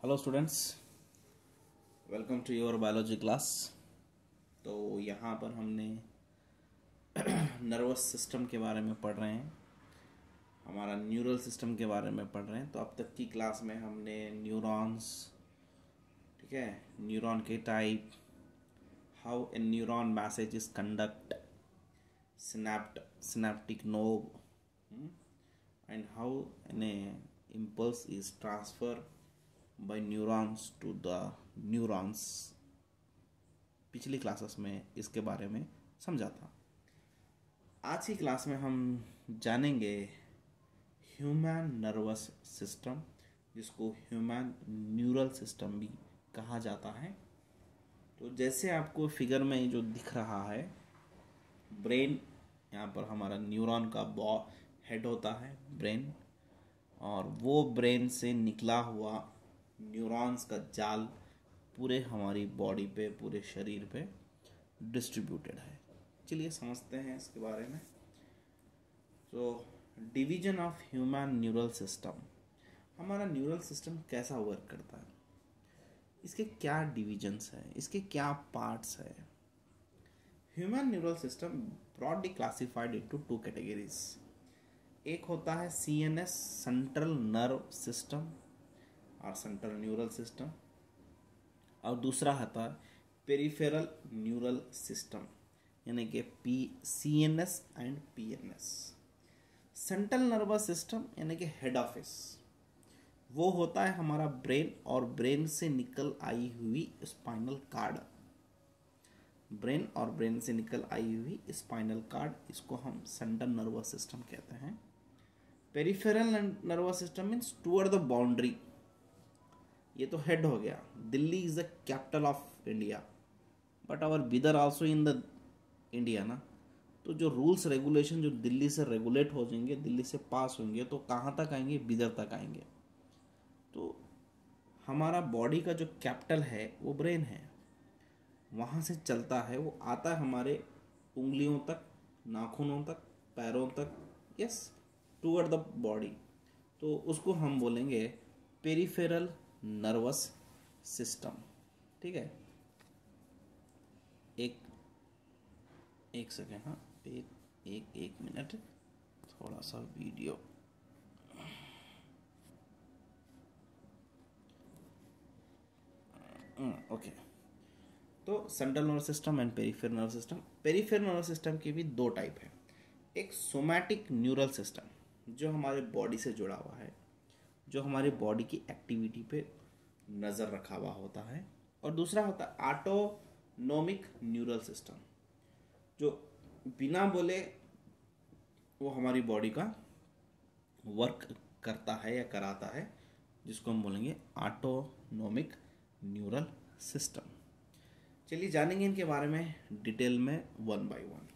Hello students, welcome to your biology class. तो यहाँ पर हमने नर्वस सिस्टम के बारे में पढ़ रहे हैं, हमारा न्यूरल सिस्टम के बारे में पढ़ रहे हैं। तो अब तक की क्लास में हमने न्यूरॉन्स, ठीक है, न्यूरॉन के type, how a neuron message is conduct, synaptic knob, and how an impulse is transferred by neurons to the neurons, पिछली क्लासेस में इसके बारे में समझा था। आज की क्लास में हम जानेंगे ह्यूमन नर्वस सिस्टम, जिसको ह्यूमन न्यूरल सिस्टम भी कहा जाता है। तो जैसे आपको फिगर में जो दिख रहा है, ब्रेन, यहाँ पर हमारा न्यूरॉन का हेड होता है ब्रेन, और वो ब्रेन से निकला हुआ न्यूरॉन्स का जाल पूरे हमारी बॉडी पे, पूरे शरीर पे डिस्ट्रीब्यूटेड है। चलिए समझते हैं इसके बारे में। तो division of human neural system, हमारा न्यूरल सिस्टम कैसा वर्क करता है, इसके क्या डिविजन्स हैं, इसके क्या पार्ट्स है। Human neural system broadly classified into two categories. एक होता है CNS, सेंट्रल नर्व सिस्टम और सेंट्रल न्यूरल सिस्टम, और दूसरा होता है पेरिफेरल न्यूरल सिस्टम, यानी कि CNS and PNS। Central nervous system यानी कि हेड ऑफिस, वो होता है हमारा ब्रेन और ब्रेन से निकल आई हुई स्पाइनल कार्ड। ब्रेन और ब्रेन से निकल आई हुई स्पाइनल कार्ड, इसको हम सेंट्रल नर्वस सिस्टम कहते हैं। Peripheral nervous system means toward the boundary, ये तो हेड हो गया। Delhi is the capital of India, but our Bidar also in the India ना। तो जो रूल्स रेगुलेशन जो दिल्ली से रेगुलेट हो जाएंगे, दिल्ली से पास होंगे, तो कहाँ तक आएंगे? बिदर तक आएंगे। तो हमारा बॉडी का जो कैपिटल है वो ब्रेन है, वहाँ से चलता है, वो आता है हमारे उंगलियों तक, नाखूनों तक, पैरों तक, यस, टूवर्ड द बॉडी। तो उसको हम बोलेंगे पेरिफेरल नर्वस सिस्टम, ठीक है। एक सेकेंड, हाँ, एक मिनट, थोड़ा सा वीडियो। ओके। तो central nervous system and peripheral nervous system. Peripheral nervous system के भी दो टाइप है। एक सोमैटिक न्यूरल सिस्टम, जो हमारे बॉडी से जुड़ा हुआ है, जो हमारे बॉडी की एक्टिविटी पे नज़र रखा हुआ होता है, और दूसरा होता है ऑटोनोमिक न्यूरल सिस्टम, जो बिना बोले वो हमारी बॉडी का वर्क करता है या कराता है, जिसको हम बोलेंगे ऑटोनोमिक न्यूरल सिस्टम। चलिए जानेंगे इनके बारे में डिटेल में one by one.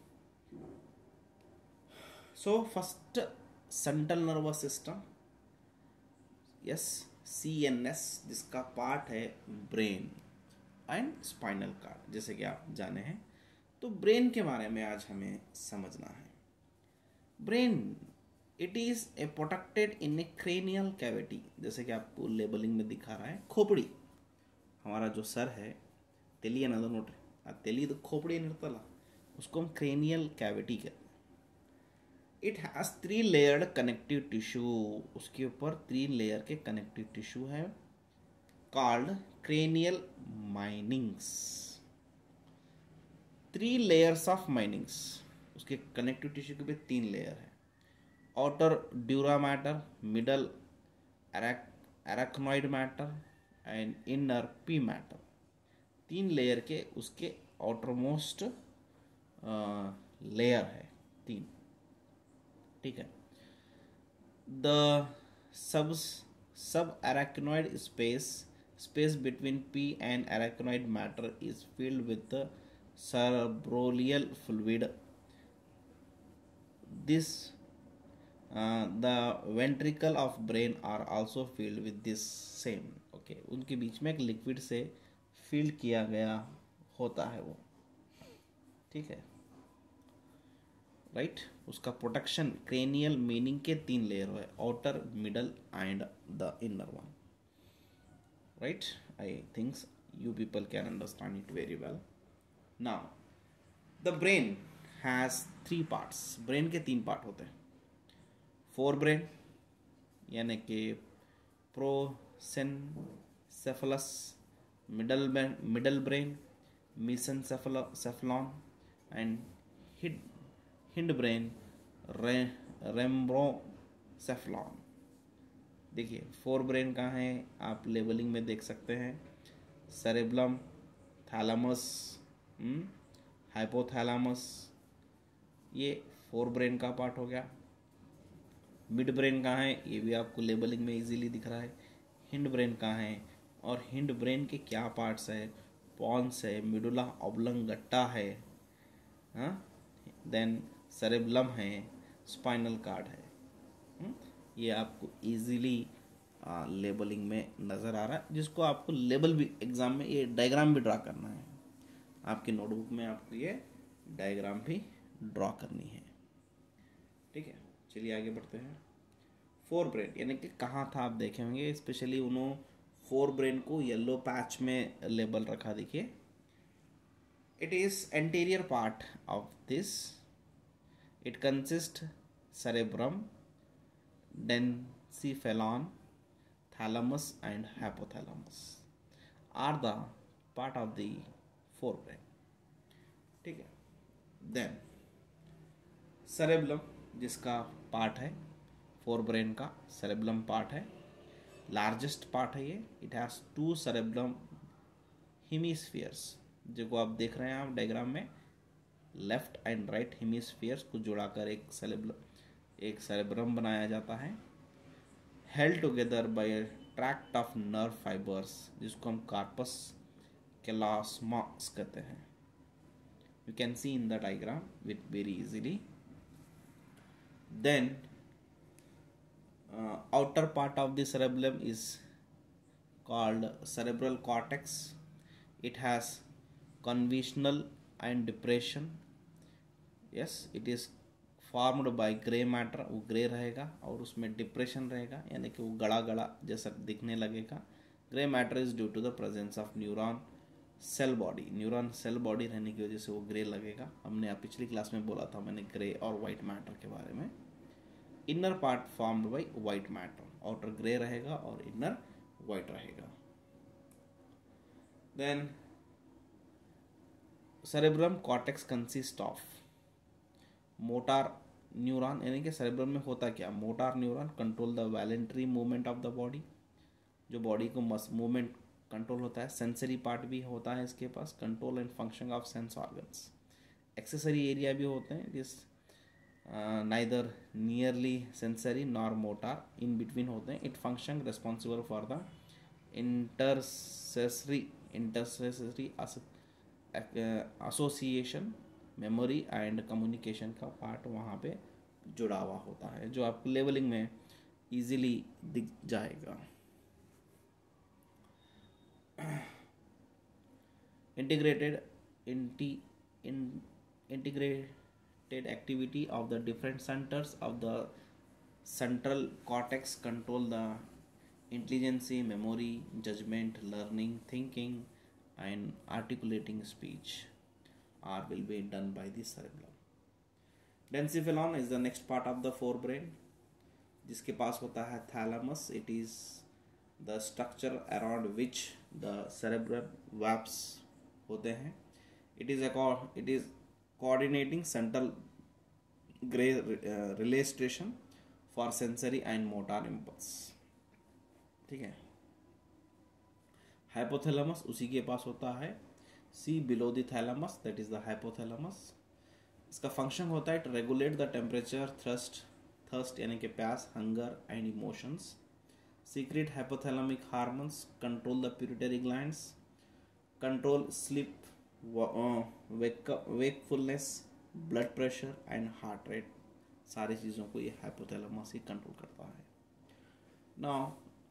So first, central nervous system, yes, CNS, जिसका पार्ट है ब्रेन एंड स्पाइनल कार्ड, जैसे कि आप जाने हैं। तो ब्रेन के बारे में आज हमें समझना है। Brain, it is a protected in a cranial cavity, जैसे कि आपको लेबलिंग में दिखा रहा है। खोपड़ी, हमारा जो सर है, तेली अनदर नोट, तेली तो खोपड़ी निर्तला, उसको हम क्रेनियल कैविटी कहते हैं। It has 3 layered connective tissue, उसके ऊपर 3 लेयर के कनेक्टिव टिश्यू है, called cranial meninges. 3 layers of meninges, उसके कनेक्टिव टिश्यू के भी 3 लेयर है। Outer dura mater, middle arachnoid mater and inner pia mater. 3 layer के उसके आउटरमोस्ट लेयर है 3, ठीक है। The sub arachnoid space between P and arachnoid matter is filled with the cerebroleal fluid. This the ventricle of brain are also filled with this same. Okay, उनके बीच में एक liquid से fill किया गया होता है वो, ठीक है, राइट। उसका प्रोटेक्शन क्रेनियल मीनिंग के 3 लेयर है, outer, middle and the inner one. right? I think you people can understand it very well. Now the brain has three parts. Brain के तीन पार्ट होते हैं. फोर ब्रेन यानी कि prosencephalus, middle brain mesencephalon and hindbrain rhombencephalon. देखिए fore brain कहाँ है आप लेबलिंग में देख सकते हैं. सेरेब्लम, थैलामस, हाइपोथैलामस, ये फोर ब्रेन का पार्ट हो गया. मिड ब्रेन कहाँ है ये भी आपको लेबलिंग में इजीली दिख रहा है. हिंड ब्रेन कहाँ है और हिंड ब्रेन के क्या पार्ट्स है. पॉन्स है, मिडुला ऑब्लंगटा है, हाँ, देन सेरेब्लम है, स्पाइनल कार्ड है. ये आपको इजीली लेबलिंग में नज़र आ रहा है, जिसको आपको लेबल भी एग्ज़ाम में ये डायग्राम भी ड्रा करना है. आपकी नोटबुक में आपको ये डायग्राम भी ड्रॉ करनी है. ठीक है, चलिए आगे बढ़ते हैं. फोर ब्रेन यानी कि कहाँ था आप देखे होंगे, स्पेशली उन्होंने फोर ब्रेन को येलो पैच में लेबल रखा. देखिए it is anterior part of this. It consist cerebrum, diencephalon, thalamus and hypothalamus are the part of the forebrain. ठीक है. देन सेरेब्लम जिसका पार्ट है फोर ब्रेन का, सेरेब्लम पार्ट है, लार्जेस्ट पार्ट है ये. It has two cerebellum hemispheres, जो आप देख रहे हैं आप डायग्राम में, लेफ्ट एंड राइट हेमिस्फीयर्स को जुड़ाकर एक सेरेब्रम बनाया जाता है. Held together by a tract of nerve fibres, जिसको हम कार्पस कैलोसमस कहते हैं. You can see in the diagram with very easily. Then outer part of the cerebellum is called cerebral cortex. It has convolutional and depression. Yes, it is formed by gray matter. वो grey रहेगा और उसमें depression रहेगा, यानी कि वो गड़ा गड़ा जैसा दिखने लगेगा. Grey matter is due to the presence of neuron cell body. Neuron cell body रहने की वजह से वो ग्रे लगेगा. हमने पिछली क्लास में बोला था मैंने ग्रे और वाइट मैटर के बारे में. Inner part formed by white matter. Outer grey रहेगा और इनर वाइट रहेगा. Then cerebrum cortex consist of motor neuron, यानी कि सेरेब्रम में होता क्या, motor neuron control the voluntary movement of the body, जो बॉडी को मूवमेंट कंट्रोल होता है. सेंसरी पार्ट भी होता है इसके पास, control and function of sense organs. Accessory area भी होते हैं, जिस neither nearly sensory nor motor, in between होते हैं. It function responsible for the intercessory association, memory and communication का पार्ट वहाँ पे जुड़ा हुआ होता है, जो आपको लेवलिंग में easily दिख जाएगा. integrated activity of the different centers of the central cortex control the intelligence, memory, judgment, learning, thinking and articulating speech are will be done by the cerebellum. Densiphylon is the next part of the forebrain, जिसके पास होता है thalamus. It is the structure around which the cerebral valves होते हैं. It is coordinating central relay station for sensory and motor impulse. ठीक है. Hypothalamus उसी के पास होता है. See below the thalamus, that is the hypothalamus. इसका फंक्शन होता है to regulate the temperature, thirst यानी कि प्यास, hunger and emotions. Secrete hypothalamic hormones, control the pituitary glands, control sleep, wakefulness, blood pressure and heart rate. सारी चीज़ों को ये हाइपोथैलेमस ही कंट्रोल करता है. नाउ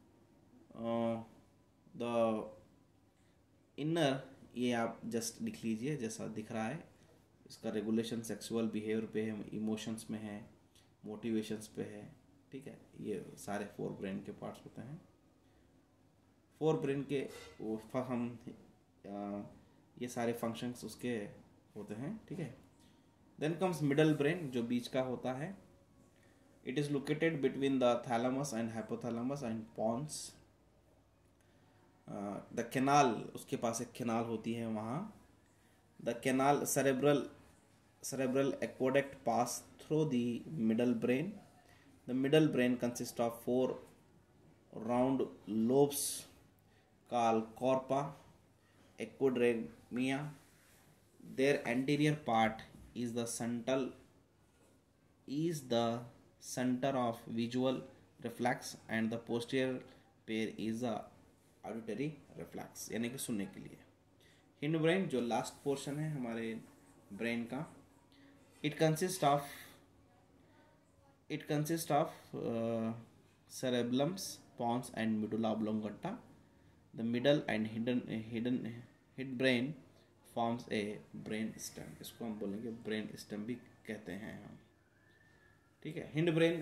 द इनर, ये आप जस्ट लिख लीजिए जैसा दिख रहा है. इसका रेगुलेशन सेक्सुअल बिहेवियर पे है, इमोशंस में है, मोटिवेशंस पे है. ठीक है, ये सारे फोर ब्रेन के पार्ट्स होते हैं. फोर ब्रेन के हम ये सारे फंक्शंस उसके होते हैं, ठीक है। देन कम्स मिडल ब्रेन, जो बीच का होता है। It is located between the thalamus and hypothalamus and pons. The canal, उसके पास एक कैनाल होती है वहाँ। The canal cerebral aqueduct pass through the middle brain. The middle brain consists of four round lobes called corpora aquadragmia. Their anterior part is the center of visual reflex and the posterior pair is the auditory reflex, यानी कि सुनने के लिए। Hindbrain जो last portion है हमारे brain का, it consists of cerebellums, pons and medulla oblongata. The middle and hid brain forms a brain stem. इसको हम बोलेंगे ब्रेन स्टेम भी कहते हैं हम, ठीक है। हिंड ब्रेन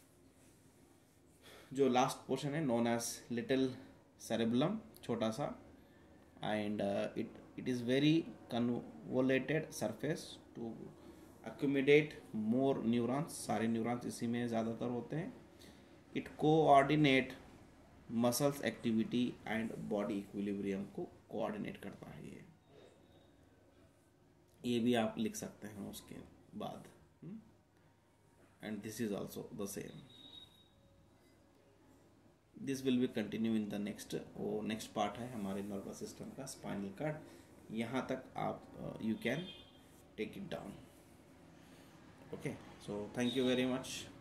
जो लास्ट पोर्शन है नोन एज लिटिल cerebellum, छोटा सा, and it is very convoluted surface to accumulate more neurons. सारे न्यूरॉन्स इसी में ज़्यादातर होते हैं। It coordinate muscles activity and body equilibrium को कोऑर्डिनेट करता है ये भी आप लिख सकते हैं उसके बाद। And this is also the same. This will be continue in the next part है हमारे नर्वस सिस्टम का, स्पाइनल कार्ड। यहाँ तक आप you can take it down. Okay, so thank you very much.